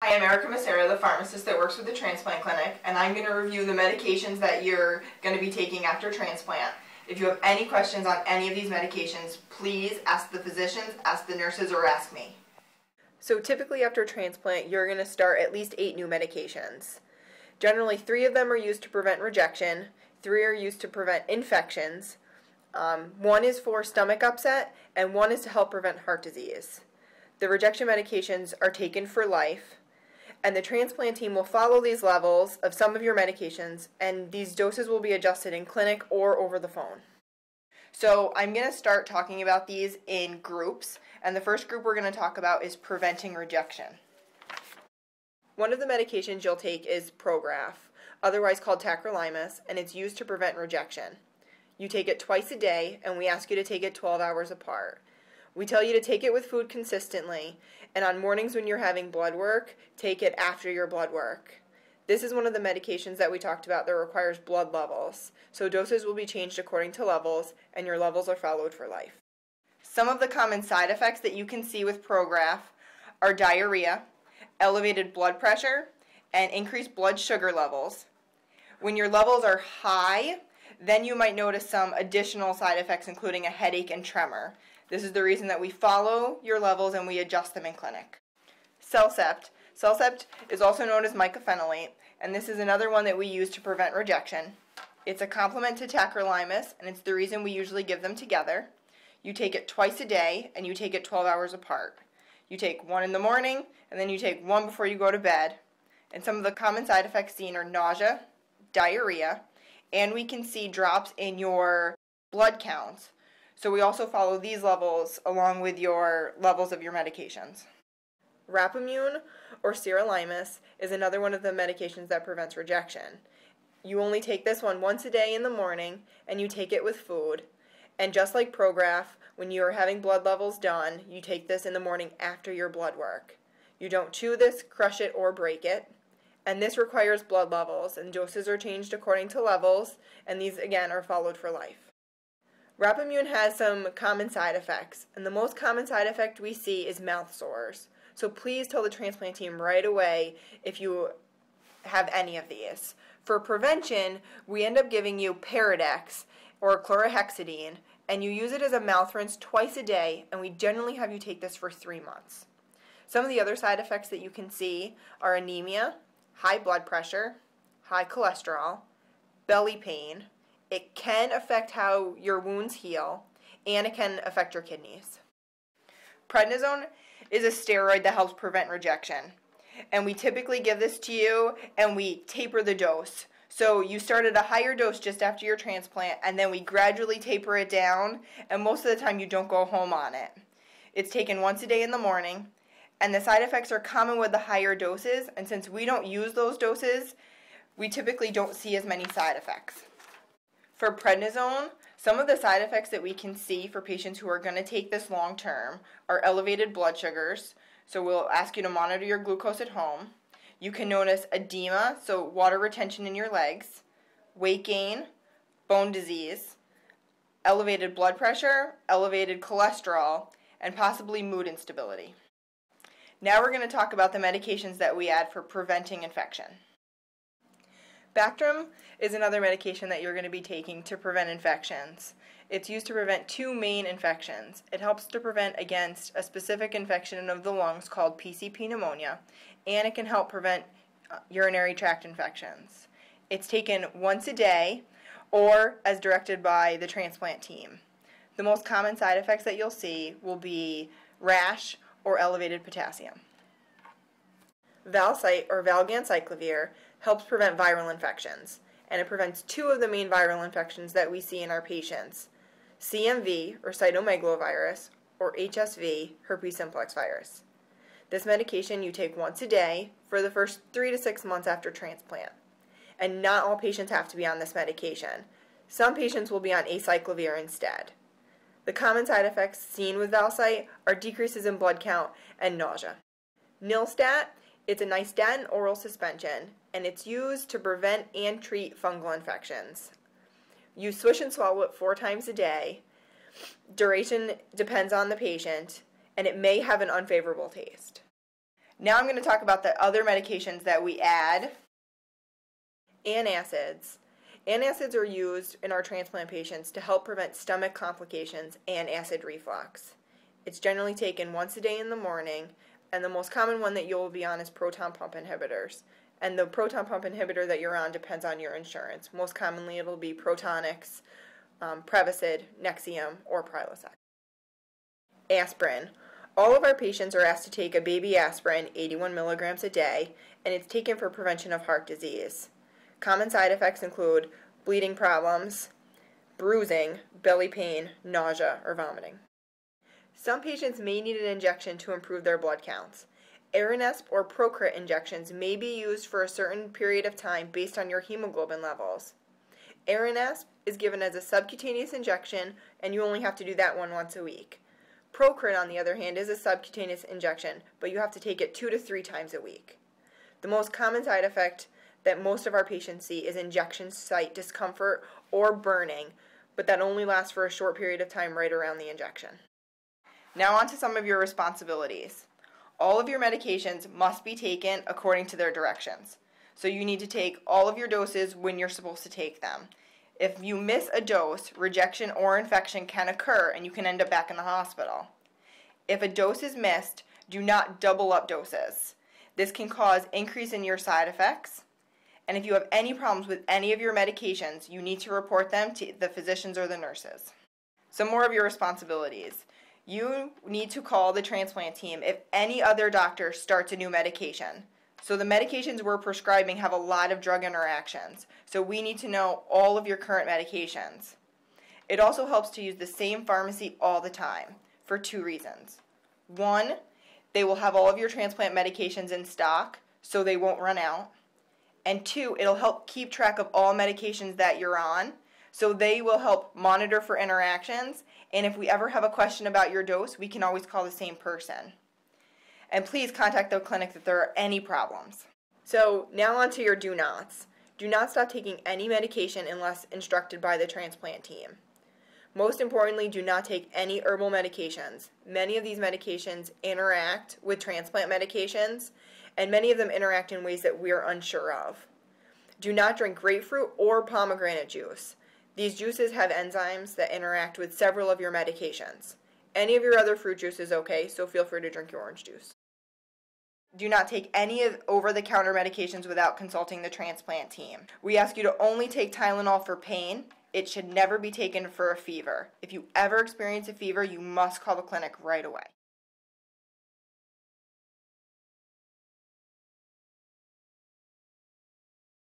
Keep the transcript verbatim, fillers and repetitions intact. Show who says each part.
Speaker 1: Hi, I'm Maciera, the pharmacist that works with the transplant clinic, and I'm going to review the medications that you're going to be taking after transplant. If you have any questions on any of these medications, please ask the physicians, ask the nurses, or ask me. So typically after transplant, you're going to start at least eight new medications. Generally, three of them are used to prevent rejection, three are used to prevent infections, um, one is for stomach upset, and one is to help prevent heart disease. The rejection medications are taken for life, and the transplant team will follow these levels of some of your medications, and these doses will be adjusted in clinic or over the phone. So I'm going to start talking about these in groups, and the first group we're going to talk about is preventing rejection. One of the medications you'll take is Prograf, otherwise called tacrolimus, and it's used to prevent rejection. You take it twice a day, and we ask you to take it twelve hours apart. We tell you to take it with food consistently, and on mornings when you're having blood work, take it after your blood work. This is one of the medications that we talked about that requires blood levels, so doses will be changed according to levels, and your levels are followed for life. Some of the common side effects that you can see with Prograf are diarrhea, elevated blood pressure, and increased blood sugar levels. When your levels are high, then you might notice some additional side effects, including a headache and tremor. This is the reason that we follow your levels and we adjust them in clinic. CellCept. CellCept is also known as mycophenolate, and this is another one that we use to prevent rejection. It's a complement to tacrolimus, and it's the reason we usually give them together. You take it twice a day, and you take it twelve hours apart. You take one in the morning, and then you take one before you go to bed. And some of the common side effects seen are nausea, diarrhea, and we can see drops in your blood counts. So we also follow these levels along with your levels of your medications. Rapamune, or sirolimus, is another one of the medications that prevents rejection. You only take this one once a day in the morning, and you take it with food. And just like Prograf, when you are having blood levels done, you take this in the morning after your blood work. You don't chew this, crush it, or break it. And this requires blood levels, and doses are changed according to levels, and these again are followed for life. Rapamune has some common side effects, and the most common side effect we see is mouth sores. So please tell the transplant team right away if you have any of these. For prevention, we end up giving you Paradex or chlorhexidine, and you use it as a mouth rinse twice a day, and we generally have you take this for three months. Some of the other side effects that you can see are anemia, high blood pressure, high cholesterol, belly pain. It can affect how your wounds heal, and it can affect your kidneys. Prednisone is a steroid that helps prevent rejection, and we typically give this to you and we taper the dose. So you start at a higher dose just after your transplant, and then we gradually taper it down, and most of the time you don't go home on it. It's taken once a day in the morning, and the side effects are common with the higher doses, and since we don't use those doses, we typically don't see as many side effects. For prednisone, some of the side effects that we can see for patients who are going to take this long term are elevated blood sugars, so we'll ask you to monitor your glucose at home. You can notice edema, so water retention in your legs, weight gain, bone disease, elevated blood pressure, elevated cholesterol, and possibly mood instability. Now we're going to talk about the medications that we add for preventing infection. Bactrim is another medication that you're going to be taking to prevent infections. It's used to prevent two main infections. It helps to prevent against a specific infection of the lungs called P C P pneumonia, and it can help prevent urinary tract infections. It's taken once a day or as directed by the transplant team. The most common side effects that you'll see will be rash or elevated potassium. Valsite, or valganciclovir, helps prevent viral infections, and it prevents two of the main viral infections that we see in our patients: C M V, or cytomegalovirus, or H S V, herpes simplex virus. This medication you take once a day for the first three to six months after transplant. And not all patients have to be on this medication. Some patients will be on acyclovir instead. The common side effects seen with Valsite are decreases in blood count and nausea. Nilstat, it's a nystatin oral suspension, and it's used to prevent and treat fungal infections. You swish and swallow it four times a day. Duration depends on the patient, and it may have an unfavorable taste. Now I'm going to talk about the other medications that we add. Antacids. Antacids are used in our transplant patients to help prevent stomach complications and acid reflux. It's generally taken once a day in the morning, and the most common one that you'll be on is proton pump inhibitors. And the proton pump inhibitor that you're on depends on your insurance. Most commonly it'll be Protonix, um, Prevacid, Nexium, or Prilosec. Aspirin. All of our patients are asked to take a baby aspirin, eighty-one milligrams a day, and it's taken for prevention of heart disease. Common side effects include bleeding problems, bruising, belly pain, nausea, or vomiting. Some patients may need an injection to improve their blood counts. Aranesp or Procrit injections may be used for a certain period of time based on your hemoglobin levels. Aranesp is given as a subcutaneous injection, and you only have to do that one once a week. Procrit, on the other hand, is a subcutaneous injection, but you have to take it two to three times a week. The most common side effect that most of our patients see is injection site discomfort or burning, but that only lasts for a short period of time right around the injection. Now on to some of your responsibilities. All of your medications must be taken according to their directions. So you need to take all of your doses when you're supposed to take them. If you miss a dose, rejection or infection can occur and you can end up back in the hospital. If a dose is missed, do not double up doses. This can cause increase in your side effects. And if you have any problems with any of your medications, you need to report them to the physicians or the nurses. Some more of your responsibilities. You need to call the transplant team if any other doctor starts a new medication. So the medications we're prescribing have a lot of drug interactions, so we need to know all of your current medications. It also helps to use the same pharmacy all the time for two reasons. One, they will have all of your transplant medications in stock, so they won't run out. And two, it'll help keep track of all medications that you're on, so they will help monitor for interactions, and if we ever have a question about your dose, we can always call the same person. And please contact the clinic if there are any problems. So now on to your do nots. Do not stop taking any medication unless instructed by the transplant team. Most importantly, do not take any herbal medications. Many of these medications interact with transplant medications, and many of them interact in ways that we are unsure of. Do not drink grapefruit or pomegranate juice. These juices have enzymes that interact with several of your medications. Any of your other fruit juice is okay, so feel free to drink your orange juice. Do not take any of over-the-counter medications without consulting the transplant team. We ask you to only take Tylenol for pain. It should never be taken for a fever. If you ever experience a fever, you must call the clinic right away.